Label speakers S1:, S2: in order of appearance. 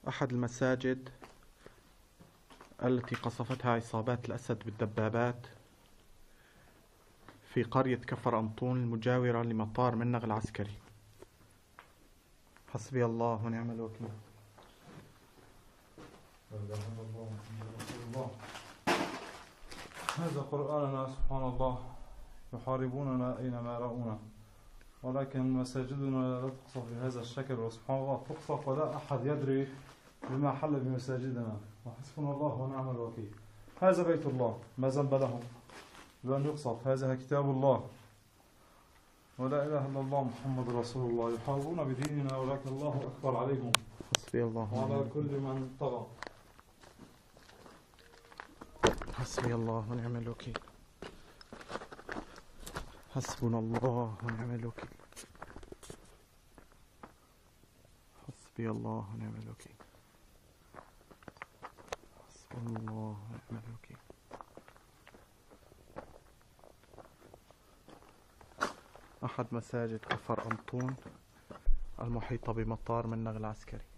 S1: أحد المساجد التي قصفتها عصابات الأسد بالدبابات في قرية كفر أنطون المجاورة لمطار منغ العسكري. حسبي الله ونعم الوكيل.
S2: هذا قرآننا سبحان الله، يحاربوننا أينما رأونا، ولكن مساجدنا لا تقصف بهذا الشكل، وسبحان الله تقصف ولا أحد يدري بما حل بمساجدنا، وحسبنا الله ونعم الوكيل. هذا بيت الله، ما ذنب لهم بأن يقصف، هذا كتاب الله ولا إله إلا الله محمد رسول الله. يحاربون بديننا ولكن الله أكبر عليهم.
S1: حسبي الله
S2: وعلى كل من طغى.
S1: حسبي الله ونعم الوكيل. حسبنا الله ونعم الوكيل. حسبي الله ونعم الوكيل. حسبنا الله ونعم الوكيل. أحد مساجد كفر أنطون المحيطة بمطار منغ العسكري.